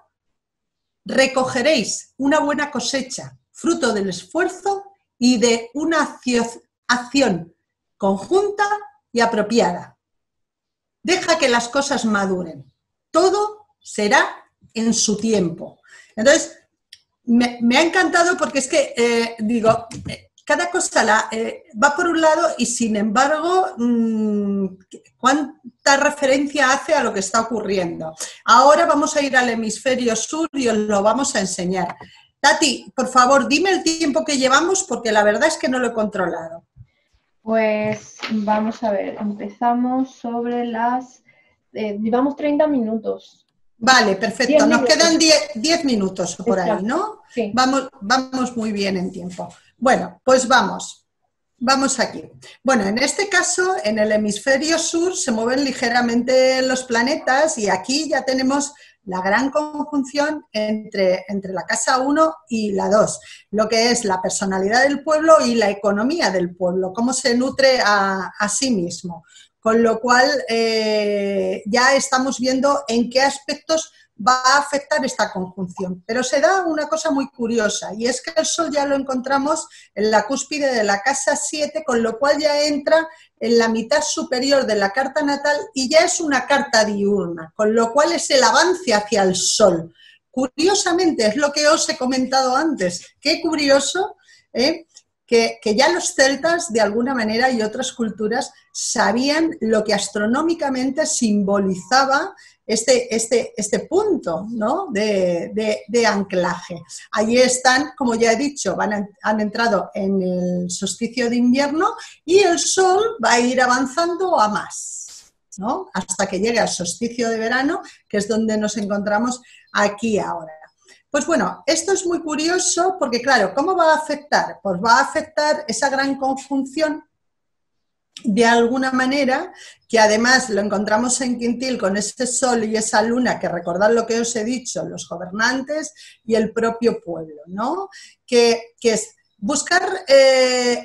recogeréis una buena cosecha, fruto del esfuerzo y de una acción conjunta y apropiada. Deja que las cosas maduren. Todo será en su tiempo. Entonces, Me, me ha encantado porque es que, eh, digo, cada cosa la, eh, va por un lado y sin embargo, mmm, cuánta referencia hace a lo que está ocurriendo. Ahora vamos a ir al hemisferio sur y os lo vamos a enseñar. Tati, por favor, dime el tiempo que llevamos porque la verdad es que no lo he controlado. Pues vamos a ver, empezamos sobre las... Eh, llevamos treinta minutos. Vale, perfecto. Nos quedan diez minutos por ahí, ¿no? Sí. Vamos, vamos muy bien en tiempo. Bueno, pues vamos. Vamos aquí. Bueno, en este caso, en el hemisferio sur se mueven ligeramente los planetas y aquí ya tenemos la gran conjunción entre, entre la casa uno y la dos, lo que es la personalidad del pueblo y la economía del pueblo, cómo se nutre a, a sí mismo. Con lo cual, eh, ya estamos viendo en qué aspectos va a afectar esta conjunción. Pero se da una cosa muy curiosa, y es que el Sol ya lo encontramos en la cúspide de la casa siete, con lo cual ya entra en la mitad superior de la carta natal y ya es una carta diurna, con lo cual es el avance hacia el Sol. Curiosamente, es lo que os he comentado antes, qué curioso, ¿eh? que, que ya los celtas de alguna manera y otras culturas sabían lo que astronómicamente simbolizaba este, este, este punto, ¿no? de, de, de anclaje. Allí están, como ya he dicho, van a, han entrado en el solsticio de invierno y el sol va a ir avanzando a más, ¿no? Hasta que llegue al solsticio de verano, que es donde nos encontramos aquí ahora. Pues bueno, esto es muy curioso porque, claro, ¿cómo va a afectar? Pues va a afectar esa gran conjunción de alguna manera, que además lo encontramos en Quintil con ese sol y esa luna, que recordad lo que os he dicho, los gobernantes y el propio pueblo, ¿no? Que, que es buscar, eh,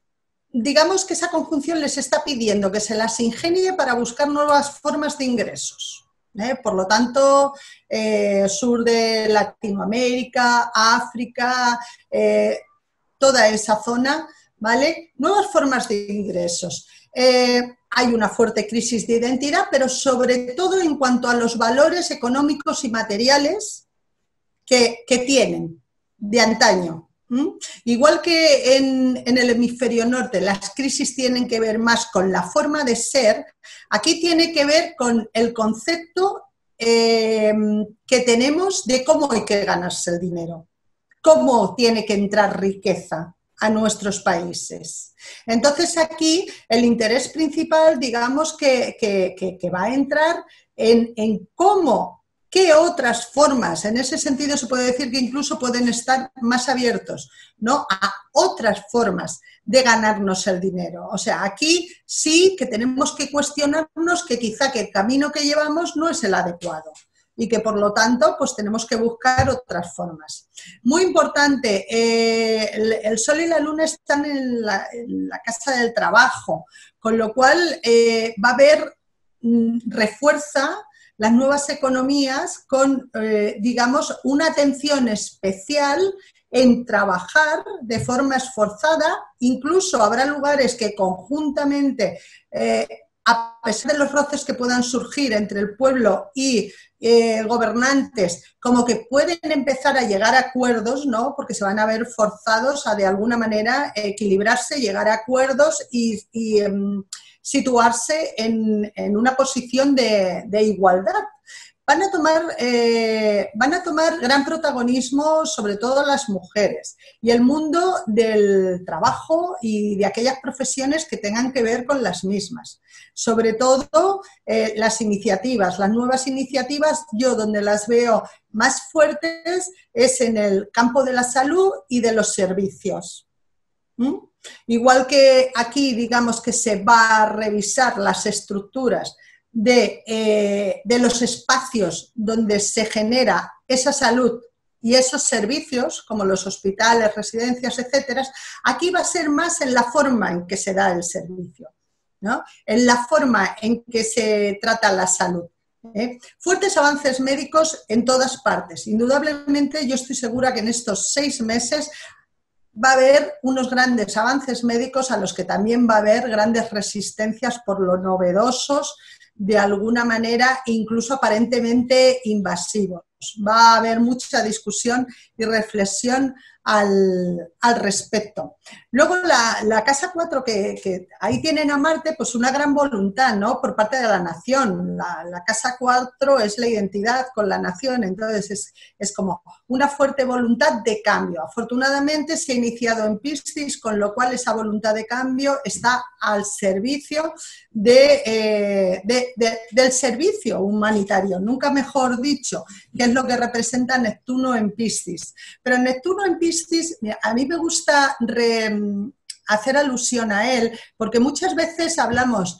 digamos que esa conjunción les está pidiendo que se las ingenie para buscar nuevas formas de ingresos. ¿eh? Por lo tanto, eh, sur de Latinoamérica, África, eh, toda esa zona, ¿vale? Nuevas formas de ingresos. Eh, hay una fuerte crisis de identidad, pero sobre todo en cuanto a los valores económicos y materiales que, que tienen de antaño. ¿Mm? Igual que en, en el hemisferio norte las crisis tienen que ver más con la forma de ser, aquí tiene que ver con el concepto eh, que tenemos de cómo hay que ganarse el dinero, cómo tiene que entrar riqueza a nuestros países. Entonces aquí el interés principal, digamos, que, que, que, que va a entrar en, en cómo, qué otras formas, en ese sentido se puede decir que incluso pueden estar más abiertos, ¿no? A otras formas de ganarnos el dinero. O sea, aquí sí que tenemos que cuestionarnos que quizá que el camino que llevamos no es el adecuado. Y que por lo tanto pues tenemos que buscar otras formas. Muy importante, eh, el, el Sol y la Luna están en la, en la casa del trabajo, con lo cual eh, va a haber, mm, refuerza las nuevas economías con, eh, digamos, una atención especial en trabajar de forma esforzada, incluso habrá lugares que conjuntamente, eh, a pesar de los roces que puedan surgir entre el pueblo y Eh, gobernantes, como que pueden empezar a llegar a acuerdos, ¿no? Porque se van a ver forzados a de alguna manera equilibrarse, llegar a acuerdos y, y um, situarse en, en una posición de, de igualdad. Van a, tomar, eh, van a tomar gran protagonismo sobre todo las mujeres y el mundo del trabajo y de aquellas profesiones que tengan que ver con las mismas. Sobre todo eh, las iniciativas, las nuevas iniciativas, yo donde las veo más fuertes es en el campo de la salud y de los servicios. ¿Mm? Igual que aquí, digamos que se va a revisar las estructuras de, eh, de los espacios donde se genera esa salud y esos servicios, como los hospitales, residencias, etcétera, aquí va a ser más en la forma en que se da el servicio, ¿no? En la forma en que se trata la salud. ¿eh? Fuertes avances médicos en todas partes. Indudablemente, yo estoy segura que en estos seis meses va a haber unos grandes avances médicos a los que también va a haber grandes resistencias por lo novedosos, de alguna manera incluso aparentemente invasivos. Va a haber mucha discusión y reflexión al, al respecto. Luego la, la casa cuatro, que, que ahí tienen a Marte, pues una gran voluntad, ¿no? Por parte de la nación. La, la casa cuatro es la identidad con la nación, entonces es, es como una fuerte voluntad de cambio. Afortunadamente se ha iniciado en Piscis, con lo cual esa voluntad de cambio está al servicio de, eh, de, de, del servicio humanitario, nunca mejor dicho, que es lo que representa Neptuno en Piscis. Pero Neptuno en Piscis, a mí me gusta re, hacer alusión a él, porque muchas veces hablamos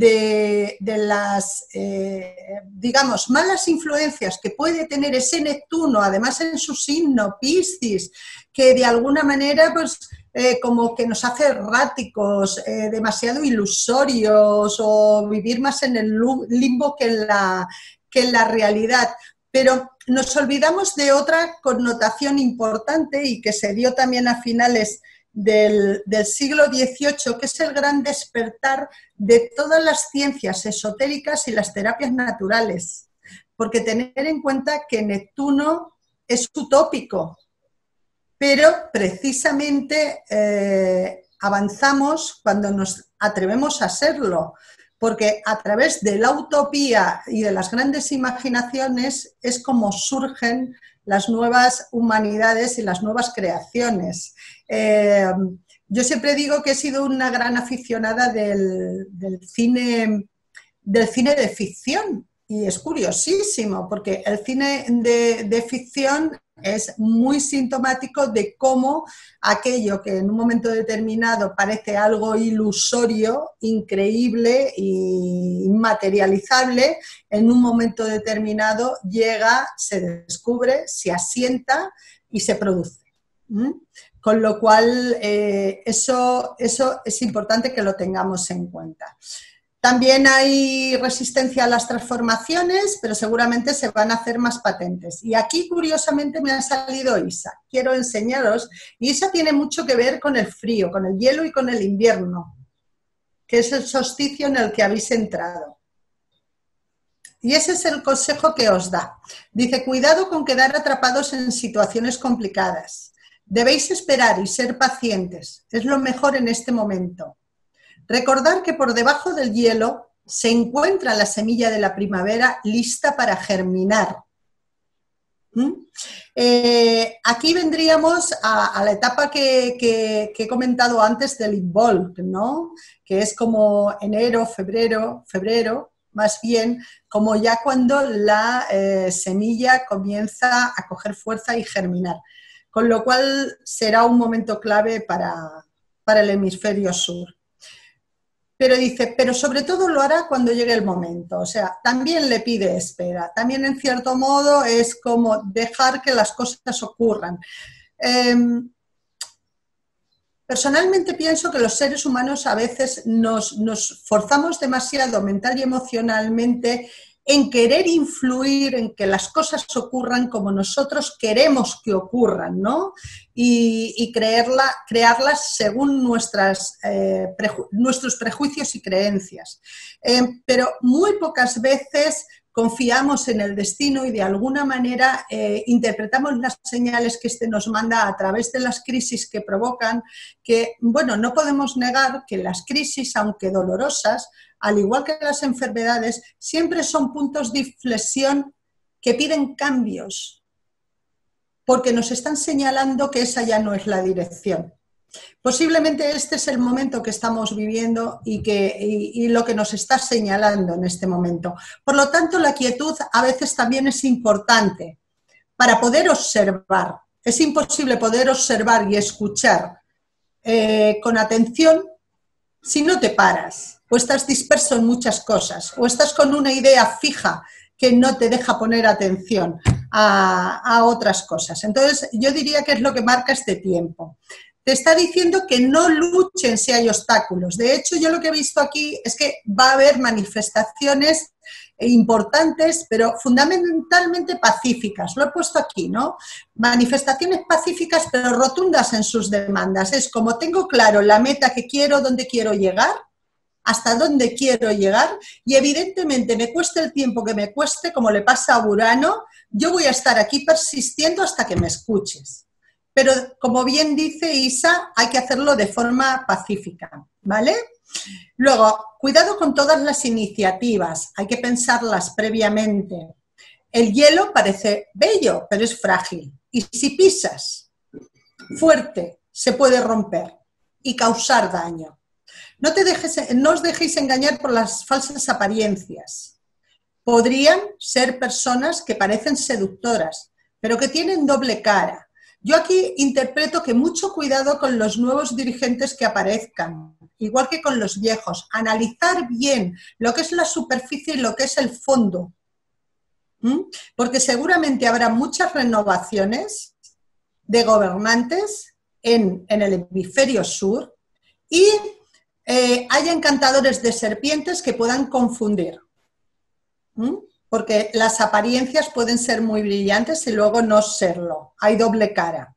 de, de las, eh, digamos, malas influencias que puede tener ese Neptuno, además en su signo, Piscis, que de alguna manera, pues, eh, como que nos hace erráticos, eh, demasiado ilusorios o vivir más en el limbo que en la, que en la realidad. Pero nos olvidamos de otra connotación importante y que se dio también a finales del, del siglo dieciocho, que es el gran despertar de todas las ciencias esotéricas y las terapias naturales. Porque tener en cuenta que Neptuno es utópico, pero precisamente eh, avanzamos cuando nos atrevemos a serlo, porque a través de la utopía y de las grandes imaginaciones es como surgen las nuevas humanidades y las nuevas creaciones. Eh, yo siempre digo que he sido una gran aficionada del, del cine, del cine de ficción, y es curiosísimo, porque el cine de, de ficción es muy sintomático de cómo aquello que en un momento determinado parece algo ilusorio, increíble e inmaterializable, en un momento determinado llega, se descubre, se asienta y se produce. ¿Mm? Con lo cual, eh, eso, eso es importante que lo tengamos en cuenta. También hay resistencia a las transformaciones, pero seguramente se van a hacer más patentes. Y aquí, curiosamente, me ha salido Isa. Quiero enseñaros. Isa tiene mucho que ver con el frío, con el hielo y con el invierno, que es el solsticio en el que habéis entrado. Y ese es el consejo que os da. Dice, cuidado con quedar atrapados en situaciones complicadas. Debéis esperar y ser pacientes. Es lo mejor en este momento. Recordar que por debajo del hielo se encuentra la semilla de la primavera lista para germinar. ¿Mm? Eh, aquí vendríamos a, a la etapa que, que, que he comentado antes del involk, ¿no? Que es como enero, febrero, febrero, más bien, como ya cuando la eh, semilla comienza a coger fuerza y germinar. Con lo cual será un momento clave para, para el hemisferio sur. Pero dice, pero sobre todo lo hará cuando llegue el momento, o sea, también le pide espera, también en cierto modo es como dejar que las cosas ocurran. Eh, personalmente pienso que los seres humanos a veces nos, nos forzamos demasiado mental y emocionalmente en querer influir, en que las cosas ocurran como nosotros queremos que ocurran, ¿no? Y, y creerla, crearlas según nuestras, eh, preju nuestros prejuicios y creencias. Eh, pero muy pocas veces confiamos en el destino y de alguna manera eh, interpretamos las señales que éste nos manda a través de las crisis que provocan, que, bueno, no podemos negar que las crisis, aunque dolorosas, al igual que las enfermedades, siempre son puntos de inflexión que piden cambios, porque nos están señalando que esa ya no es la dirección. Posiblemente este es el momento que estamos viviendo y, que, y, y lo que nos está señalando en este momento. Por lo tanto, la quietud a veces también es importante para poder observar. Es imposible poder observar y escuchar eh, con atención si no te paras, o estás disperso en muchas cosas, o estás con una idea fija que no te deja poner atención a, a otras cosas. Entonces, yo diría que es lo que marca este tiempo. Te está diciendo que no luchen si hay obstáculos. De hecho, yo lo que he visto aquí es que va a haber manifestaciones importantes, pero fundamentalmente pacíficas. Lo he puesto aquí, ¿no? Manifestaciones pacíficas, pero rotundas en sus demandas. Es como tengo claro la meta que quiero, dónde quiero llegar, hasta dónde quiero llegar, y evidentemente me cueste el tiempo que me cueste, como le pasa a Urano, yo voy a estar aquí persistiendo hasta que me escuches. Pero, como bien dice Isa, hay que hacerlo de forma pacífica, ¿vale? Luego, cuidado con todas las iniciativas, hay que pensarlas previamente. El hielo parece bello, pero es frágil. Y si pisas fuerte, se puede romper y causar daño. No, te dejes, no os dejéis engañar por las falsas apariencias. Podrían ser personas que parecen seductoras, pero que tienen doble cara. Yo aquí interpreto que mucho cuidado con los nuevos dirigentes que aparezcan, igual que con los viejos. Analizar bien lo que es la superficie y lo que es el fondo. ¿Mm? Porque seguramente habrá muchas renovaciones de gobernantes en, en el hemisferio sur y eh, haya encantadores de serpientes que puedan confundir. ¿Mm? Porque las apariencias pueden ser muy brillantes y luego no serlo. Hay doble cara.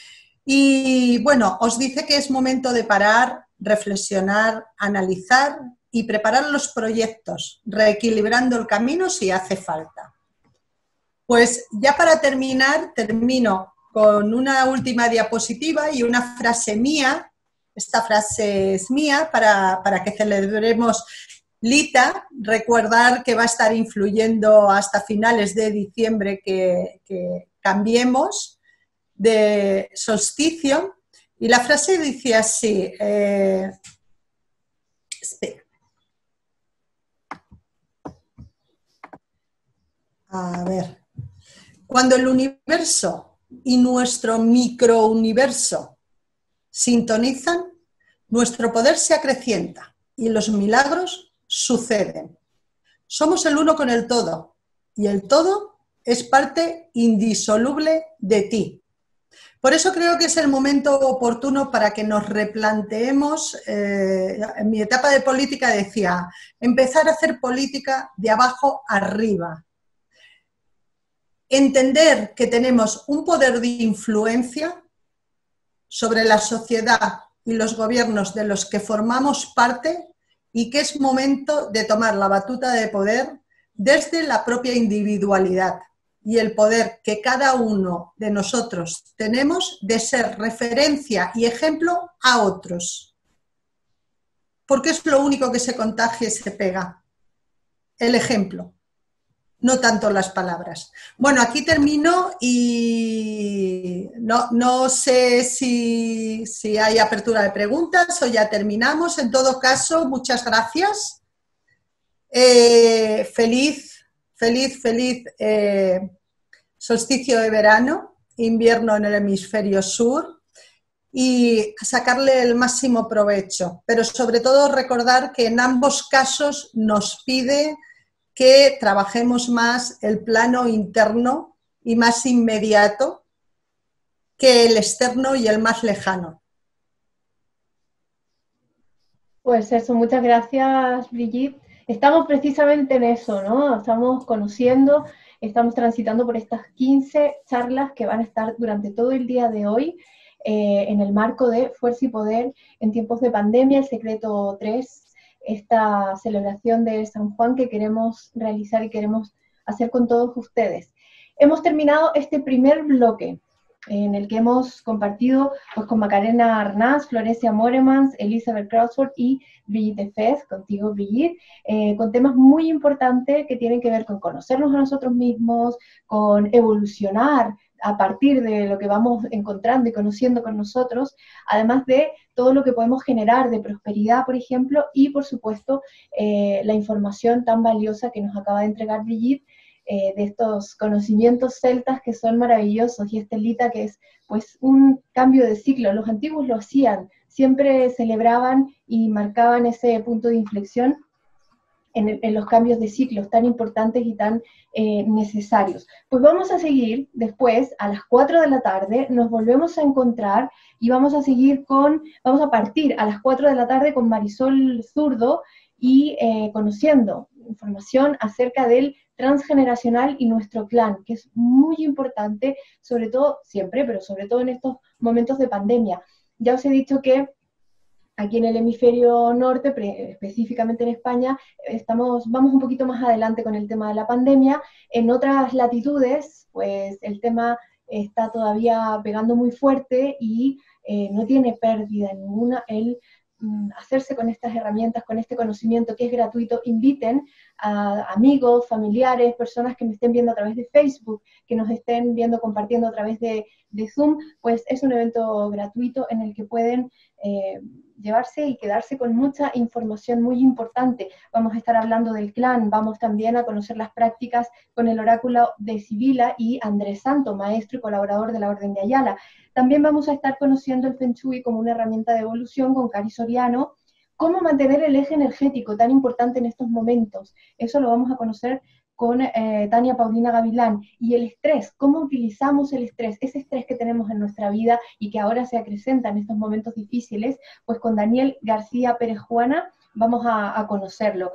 Y bueno, os dice que es momento de parar, reflexionar, analizar y preparar los proyectos, reequilibrando el camino si hace falta. Pues ya para terminar, termino con una última diapositiva y una frase mía. Esta frase es mía para, para que celebremos Lita. Recordar que va a estar influyendo hasta finales de diciembre que, que cambiemos de solsticio. Y la frase dice así, eh, espera. A ver, cuando el universo y nuestro microuniverso sintonizan, nuestro poder se acrecienta y los milagros suceden. Somos el uno con el todo y el todo es parte indisoluble de ti. Por eso creo que es el momento oportuno para que nos replanteemos, eh, en mi etapa de política decía, empezar a hacer política de abajo arriba. Entender que tenemos un poder de influencia sobre la sociedad y los gobiernos de los que formamos parte y que es momento de tomar la batuta de poder desde la propia individualidad y el poder que cada uno de nosotros tenemos de ser referencia y ejemplo a otros. Porque es lo único que se contagia y se pega, el ejemplo. No tanto las palabras. Bueno, aquí termino y no, no sé si, si hay apertura de preguntas o ya terminamos. En todo caso, muchas gracias. Eh, feliz, feliz, feliz eh, solsticio de verano, invierno en el hemisferio sur y sacarle el máximo provecho. Pero sobre todo recordar que en ambos casos nos pide que trabajemos más el plano interno y más inmediato que el externo y el más lejano. Pues eso, muchas gracias, Brigitte. Estamos precisamente en eso, ¿no? Estamos conociendo, estamos transitando por estas quince charlas que van a estar durante todo el día de hoy eh, en el marco de Fuerza y Poder en tiempos de pandemia, el secreto tres. Esta celebración de San Juan que queremos realizar y queremos hacer con todos ustedes. Hemos terminado este primer bloque en el que hemos compartido pues, con Macarena Arnaz, Florencia Moremans, Elizabeth Crawford y Brigitte Fez, contigo Brigitte, eh, con temas muy importantes que tienen que ver con conocernos a nosotros mismos, con evolucionar a partir de lo que vamos encontrando y conociendo con nosotros, además de todo lo que podemos generar de prosperidad, por ejemplo, y por supuesto eh, la información tan valiosa que nos acaba de entregar Brigitte, eh, de estos conocimientos celtas que son maravillosos, y Estelita que es pues un cambio de ciclo. Los antiguos lo hacían, siempre celebraban y marcaban ese punto de inflexión En, el, en los cambios de ciclos tan importantes y tan eh, necesarios. Pues vamos a seguir después, a las cuatro de la tarde, nos volvemos a encontrar y vamos a seguir con, vamos a partir a las cuatro de la tarde con Marisol Zurdo y eh, conociendo información acerca del transgeneracional y nuestro clan, que es muy importante, sobre todo siempre, pero sobre todo en estos momentos de pandemia. Ya os he dicho que aquí en el hemisferio norte, específicamente en España, estamos, vamos un poquito más adelante con el tema de la pandemia. En otras latitudes, pues el tema está todavía pegando muy fuerte y eh, no tiene pérdida ninguna el mm, hacerse con estas herramientas, con este conocimiento que es gratuito. Inviten a amigos, familiares, personas que me estén viendo a través de Facebook, que nos estén viendo, compartiendo a través de, de Zoom, pues es un evento gratuito en el que pueden eh, llevarse y quedarse con mucha información muy importante. Vamos a estar hablando del clan, vamos también a conocer las prácticas con el oráculo de Sibila y Andrés Santo, maestro y colaborador de la Orden de Ayala. También vamos a estar conociendo el Feng Shui como una herramienta de evolución con Cari Soriano, cómo mantener el eje energético tan importante en estos momentos. Eso lo vamos a conocer con eh, Tania Paulina Gavilán, y el estrés, cómo utilizamos el estrés, ese estrés que tenemos en nuestra vida y que ahora se acrecenta en estos momentos difíciles, pues con Daniel García Pérez Juana vamos a, a conocerlo,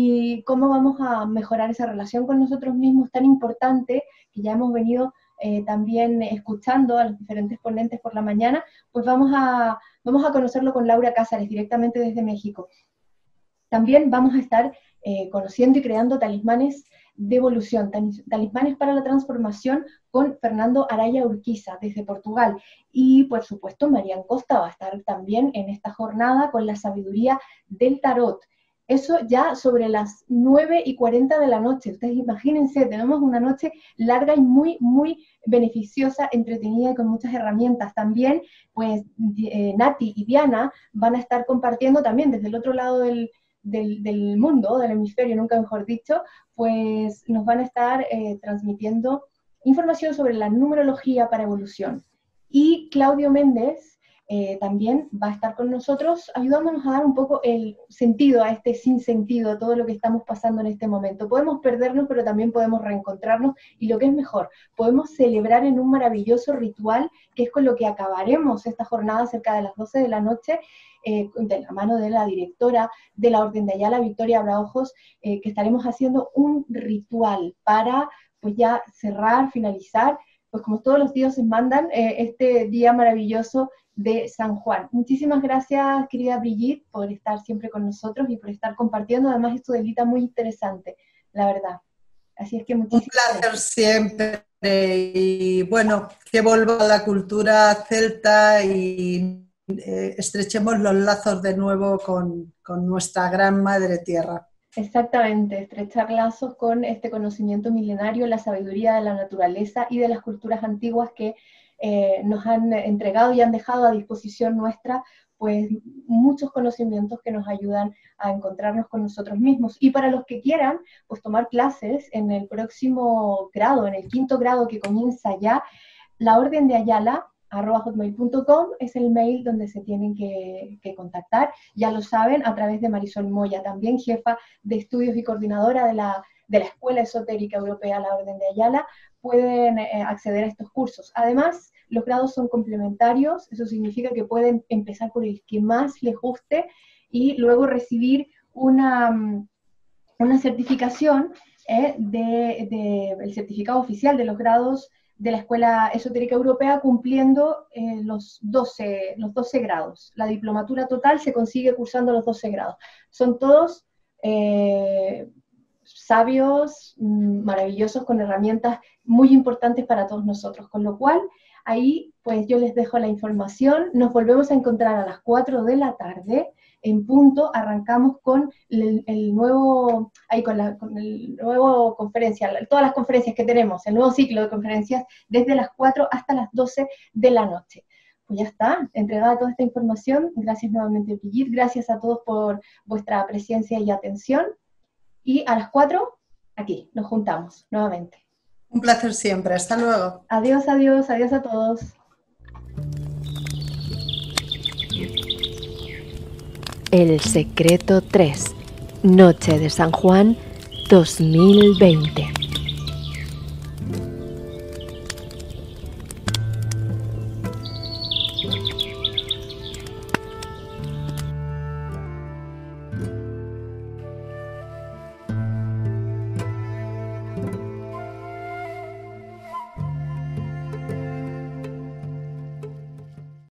y cómo vamos a mejorar esa relación con nosotros mismos tan importante, que ya hemos venido eh, también escuchando a los diferentes ponentes por la mañana, pues vamos a, vamos a conocerlo con Laura Cázares, directamente desde México. También vamos a estar eh, conociendo y creando talismanes de evolución, talismanes para la transformación, con Fernando Araya Urquiza desde Portugal. Y por supuesto Marian Costa va a estar también en esta jornada con la sabiduría del tarot. Eso ya sobre las nueve y cuarenta de la noche. Ustedes imagínense, tenemos una noche larga y muy, muy beneficiosa, entretenida y con muchas herramientas. También, pues, eh, Nati y Diana van a estar compartiendo también desde el otro lado del, del, del mundo, del hemisferio, nunca mejor dicho, pues nos van a estar eh, transmitiendo información sobre la numerología para evolución. Y Claudio Méndez Eh, también va a estar con nosotros ayudándonos a dar un poco el sentido a este sinsentido, a todo lo que estamos pasando en este momento. Podemos perdernos, pero también podemos reencontrarnos, y lo que es mejor, podemos celebrar en un maravilloso ritual, que es con lo que acabaremos esta jornada cerca de las doce de la noche, eh, de la mano de la directora de la Orden de Ayala, Victoria Abraojos, eh, que estaremos haciendo un ritual para, pues, ya cerrar, finalizar, pues como todos los dioses mandan, eh, este día maravilloso de San Juan. Muchísimas gracias, querida Brigitte, por estar siempre con nosotros y por estar compartiendo, además esto de Lita muy interesante, la verdad. Así es que muchísimas Un placer gracias. siempre, y bueno, que vuelva la cultura celta y eh, estrechemos los lazos de nuevo con, con nuestra gran madre tierra. Exactamente, estrechar lazos con este conocimiento milenario, la sabiduría de la naturaleza y de las culturas antiguas que eh, nos han entregado y han dejado a disposición nuestra, pues, muchos conocimientos que nos ayudan a encontrarnos con nosotros mismos. Y para los que quieran, pues, tomar clases en el próximo grado, en el quinto grado que comienza ya, la Orden de Ayala, arroba hotmail punto com, es el mail donde se tienen que, que contactar, ya lo saben, a través de Marisol Moya, también jefa de estudios y coordinadora de la, de la Escuela Esotérica Europea, la Orden de Ayala, pueden eh, acceder a estos cursos. Además, los grados son complementarios, eso significa que pueden empezar por el que más les guste y luego recibir una, una certificación, eh, de, de, el certificado oficial de los grados de la Escuela Esotérica Europea, cumpliendo eh, los, doce, los doce grados. La diplomatura total se consigue cursando los doce grados. Son todos eh, sabios, maravillosos, con herramientas muy importantes para todos nosotros, con lo cual ahí pues yo les dejo la información. Nos volvemos a encontrar a las cuatro de la tarde en punto. Arrancamos con el, el nuevo, ahí con la con el nuevo conferencia, todas las conferencias que tenemos, el nuevo ciclo de conferencias desde las cuatro hasta las doce de la noche. Pues ya está, entregada toda esta información. Gracias nuevamente, Brigitte, gracias a todos por vuestra presencia y atención, y a las cuatro, aquí, nos juntamos nuevamente. Un placer siempre, hasta luego. Adiós, adiós, adiós a todos. El Secreto tres, Noche de San Juan dos mil veinte.